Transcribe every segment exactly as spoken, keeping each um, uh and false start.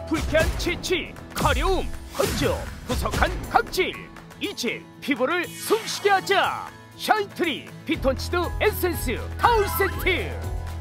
불쾌한 채취, 가려움, 건조, 부석한 각질, 이제 피부를 숨쉬게 하자. 샤인트리 피톤치드 에센스 타올 세트.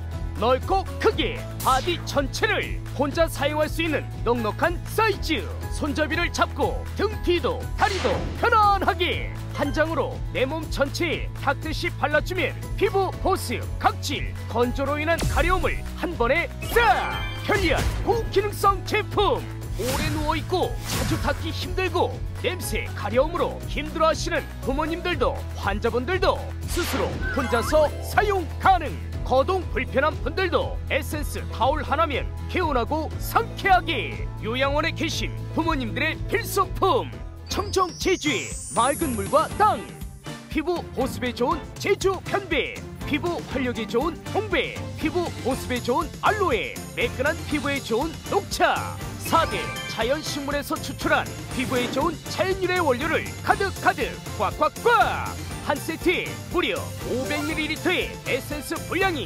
넓고 크게 바디 전체를 혼자 사용할 수 있는 넉넉한 사이즈. 손잡이를 잡고 등 뒤도 다리도 편안하게 한 장으로 내 몸 전체에 닿듯이 발라주면 피부 보습, 각질, 건조로 인한 가려움을 한 번에 싹! 편리한 고기능성 제품. 오래 누워있고 자주 닦기 힘들고 냄새, 가려움으로 힘들어하시는 부모님들도 환자분들도 스스로 혼자서 사용 가능. 거동 불편한 분들도 에센스 타올 하나면 개운하고 상쾌하게. 요양원에 계신 부모님들의 필수품. 청정 제주의 맑은 물과 땅. 피부 보습에 좋은 제주 편배. 피부 활력에 좋은 홍배. 피부 보습에 좋은 알로에. 매끈한 피부에 좋은 녹차. 사 대 자연식물에서 추출한 피부에 좋은 자연유래 원료를 가득가득 꽉꽉꽉. 한 세트에 무려 오백 밀리리터의 에센스 분량이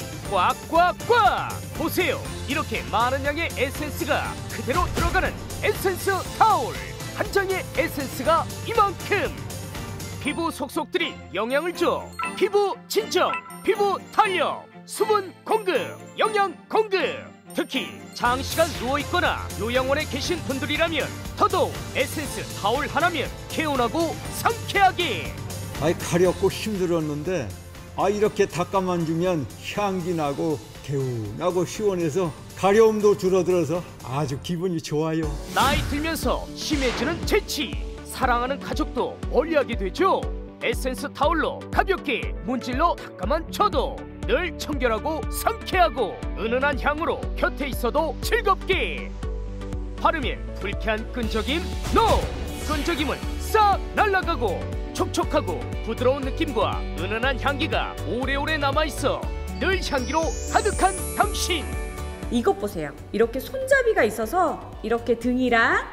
꽉꽉꽉. 보세요, 이렇게 많은 양의 에센스가 그대로 들어가는 에센스 타올. 한 장의 에센스가 이만큼. 피부 속속들이 영향을 줘. 피부 진정, 피부 탄력, 수분 공급, 영양 공급. 특히 장시간 누워있거나 요양원에 계신 분들이라면 더더욱 에센스 타올 하나면 개운하고 상쾌하게. 아이, 가렵고 힘들었는데 아 이렇게 닦아만 주면 향기 나고 개운하고 시원해서 가려움도 줄어들어서 아주 기분이 좋아요. 나이 들면서 심해지는 재치, 사랑하는 가족도 멀리하게 되죠. 에센스 타올로 가볍게 문질러 닦아만 쳐도 늘 청결하고 상쾌하고 은은한 향으로 곁에 있어도 즐겁게. 바르면 불쾌한 끈적임 NO! 끈적임은 싹 날아가고 촉촉하고 부드러운 느낌과 은은한 향기가 오래오래 남아있어 늘 향기로 가득한 당신. 이것 보세요. 이렇게 손잡이가 있어서 이렇게 등이랑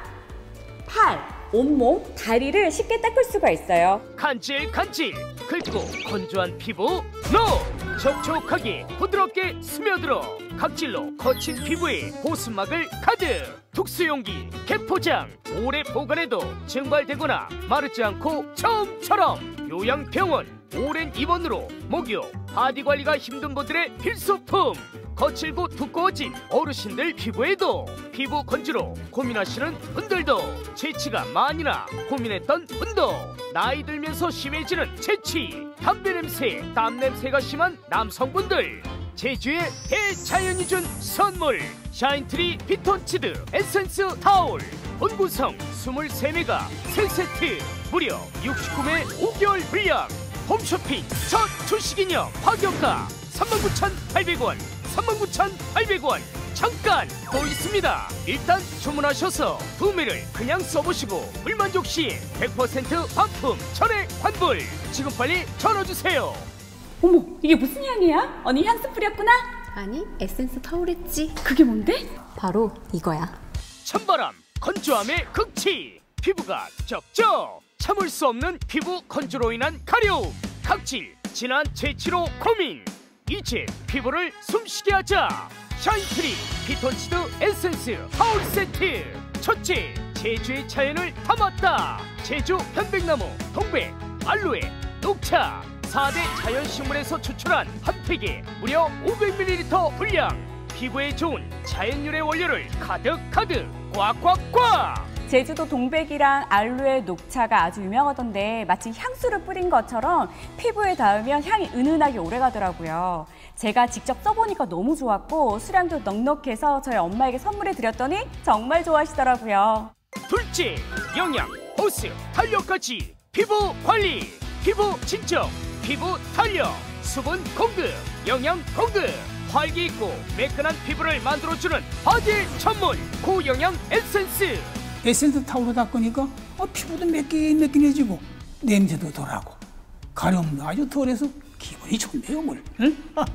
팔, 온몸, 다리를 쉽게 닦을 수가 있어요. 간질간질 긁고 건조한 피부 NO! 촉촉하게 부드럽게 스며들어 각질로 거친 피부에 보습막을 가득. 특수용기 개포장. 오래 보관해도 증발되거나 마르지 않고 처음처럼. 요양병원 오랜 입원으로 목욕, 바디관리가 힘든 분들의 필수품. 거칠고 두꺼워진 어르신들 피부에도. 피부 건조로 고민하시는 분들도. 재치가 많이나 고민했던 분도. 나이 들면서 심해지는 재치, 담배 냄새, 땀 냄새가 심한 남성분들. 제주의 대자연이 준 선물. 샤인트리 피톤치드 에센스 타올. 본구성 이십삼 매가 세 세트. 무려 육십구 매 오 개월 분량. 홈쇼핑 첫 출시기념 파격가 삼만 구천팔백 원, 삼만 구천팔백 원. 잠깐 더 있습니다. 일단 주문하셔서 두 매를 그냥 써보시고 불만족 시 백 퍼센트 반품 전액 환불. 지금 빨리 전화주세요. 어머, 이게 무슨 향이야? 언니 향수 뿌렸구나? 아니, 에센스 타올했지. 그게 뭔데? 바로 이거야. 찬바람, 건조함의 극치. 피부가 쩍쩍. 참을 수 없는 피부 건조로 인한 가려움, 각질, 진한 재치로 고민. 이제 피부를 숨쉬게 하자. 샤인트리 피톤치드 에센스 타올 세트. 첫째, 제주의 자연을 담았다. 제주 편백나무, 동백, 알로에, 녹차. 사 대 자연식물에서 추출한 한 팩에 무려 오백 밀리리터 분량. 피부에 좋은 자연유래 원료를 가득가득 꽉꽉꽉. 제주도 동백이랑 알로에, 녹차가 아주 유명하던데 마치 향수를 뿌린 것처럼 피부에 닿으면 향이 은은하게 오래가더라고요. 제가 직접 써보니까 너무 좋았고 수량도 넉넉해서 저희 엄마에게 선물해 드렸더니 정말 좋아하시더라고요. 둘째, 영양, 보습, 탄력까지. 피부 관리, 피부 진정, 피부 탄력, 수분 공급, 영양 공급. 활기 있고 매끈한 피부를 만들어주는 바디 전문 고영양 에센스. 에센스 타올로 닦으니까 어, 피부도 매끈매끈해지고 냄새도 덜하고 가려움도 아주 덜해서 기분이 좋네요. 뭘. 응?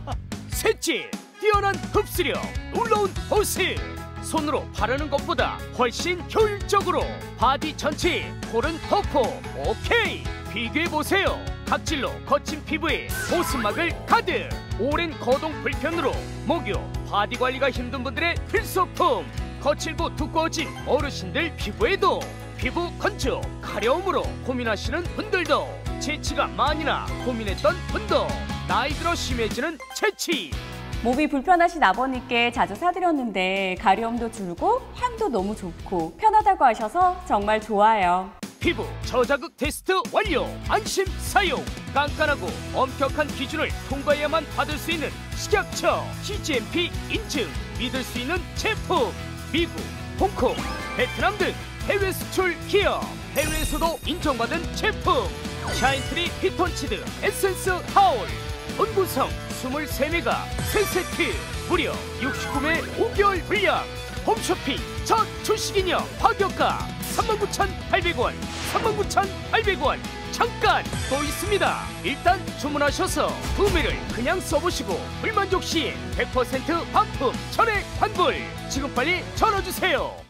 셋째, 뛰어난 흡수력, 놀라운 보습. 손으로 바르는 것보다 훨씬 효율적으로 바디 전체에 고른 덮어. 오케이, 비교해보세요. 각질로 거친 피부에 보습막을 가득. 오랜 거동 불편으로 목욕, 바디 관리가 힘든 분들의 필수품. 거칠고 두꺼워진 어르신들 피부에도 피부 건조, 가려움으로 고민하시는 분들도, 재치가 많이나 고민했던 분도, 나이 들어 심해지는 재치. 몸이 불편하신 아버님께 자주 사드렸는데 가려움도 줄고 향도 너무 좋고 편하다고 하셔서 정말 좋아요. 피부 저자극 테스트 완료. 안심 사용. 깐깐하고 엄격한 기준을 통과해야만 받을 수 있는 식약처 씨지엠피 인증. 믿을 수 있는 제품. 미국, 홍콩, 베트남 등 해외 수출 기업. 해외에서도 인정받은 제품. 샤인트리 피톤치드 에센스 타올. 온구성 이십삼 매가 세 세트. 무려 육십구 매 오 개월 물량. 홈쇼핑 첫 출시기념 파격가 삼만 구천팔백 원, 삼만 구천팔백 원. 잠깐 또 있습니다. 일단 주문하셔서 구매를 그냥 써보시고 불만족 시 백 퍼센트 반품 전액 환불. 지금 빨리 전화주세요.